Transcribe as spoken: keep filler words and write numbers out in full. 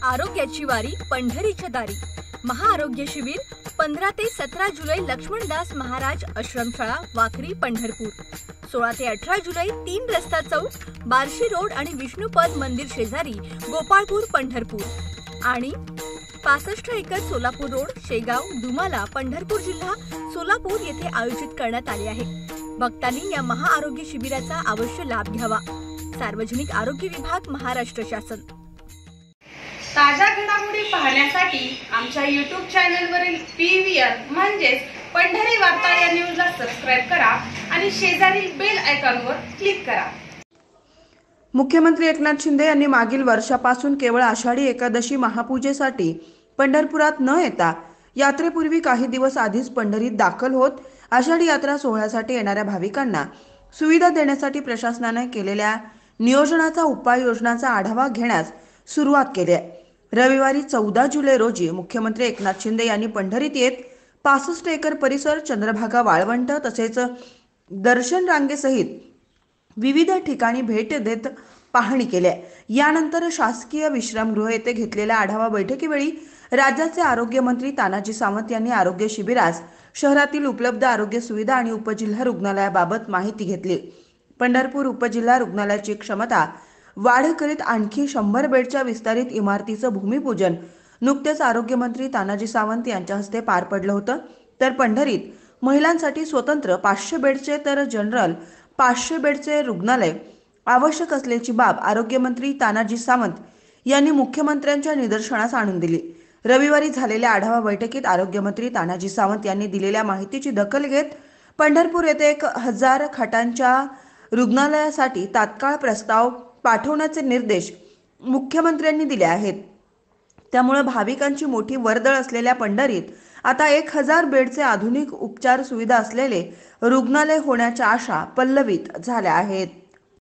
आरोग्याची वारी पंढरीच्या दारी महाआरोग्य शिबिर पंधरा ते सतरा जुलै लक्ष्मणदास महाराज आश्रमशाळा वाखरी पंढरपूर। सोळा ते अठरा जुलै तीन रस्ता चौक बार्शी रोड आणि विष्णुपद मंदिर शेजारी गोपाळपूर पंढरपूर आणि पासष्ट एकर सोलापूर रोड शेगाव दुमाला पंढरपूर जिल्हा सोलापूर येथे आयोजित करण्यात आले आहे। भक्तांनी या महाआरोग्य शिबिराचा अवश्य लाभ घ्यावा। सार्वजनिक आरोग्य विभाग महाराष्ट्र शासन। ताज्या घडामोडी पाहण्यासाठी आमच्या यूट्यूब चॅनलवरील पीव्हीआर म्हणजेच पंढरी वार्ता या न्यूजला सबस्क्राइब करा आणि शेजारील बेल आयकॉनवर क्लिक करा। मुख्यमंत्री एकनाथ शिंदे यांनी मागील वर्षापासून केवळ आषाढी एकादशी महापूजेसाठी पंढरपुरात न येता यात्रेपूर्वी काही दिवस आधीच पंढरीत दाखल होत आषाढी यात्रा सोहळ्यासाठी येणाऱ्या भाविकांना सुविधा देण्यासाठी प्रशासनाने केलेल्या नियोजनाचा उपाययोजनांचा आढावा घेण्यास सुरुवात केली आहे। रविवारी चौदा जुलै रोजी मुख्यमंत्री एकनाथ शिंदे यांनी पंढरीत येत पासष्ट एकर परिसर, चंद्रभागा वाळवंट तसेच दर्शन रांगेसहित विविध ठिकाणी भेट देत पाहणी केली आहे। यानंतर शासकीय विश्रामगृह येथे घेतलेल्या आढावा बैठकीवेळी राज्याचे आरोग्य मंत्री तानाजी सावंत यांनी आरोग्य शिबिरास शहरातील उपलब्ध आरोग्य सुविधा आणि उपजिल्हा रुग्णालयाबाबत माहिती घेतली। पंढरपूर उपजिल्हा रुग्णालयाची क्षमता वाढ करीत आणखी शंभर बेडच्या विस्तारित इमारतीचं भूमिपूजन नुकतेच आरोग्य मंत्री तानाजी सावंत यांच्या हस्ते पार पडलं होतं। तर पंढरीत महिलांसाठी स्वतंत्र पाचशे बेडचे तर जनरल पाचशे बेडचे रुग्णालय आवश्यक असल्याची बाब आरोग्य मंत्री तानाजी सावंत यांनी मुख्यमंत्र्यांच्या निदर्शनास आणून दिली। रविवारी झालेल्या आढावा बैठकीत आरोग्य मंत्री तानाजी सावंत यांनी दिलेल्या माहितीची दखल घेत पंढरपूर येथे एक हजार खाटांच्या रुग्णालयासाठी तात्काळ प्रस्ताव पाठवण्याचे निर्देश मुख्यमंत्र्यांनी दिले आहेत। त्यामुळे भाविकांची मोठी वर्दळ असलेल्या पंढरीत आता एक हजार बेडचे आधुनिक उपचार सुविधा असलेले रुग्णालय होण्याच्या आशा पल्लवित झाल्या आहेत।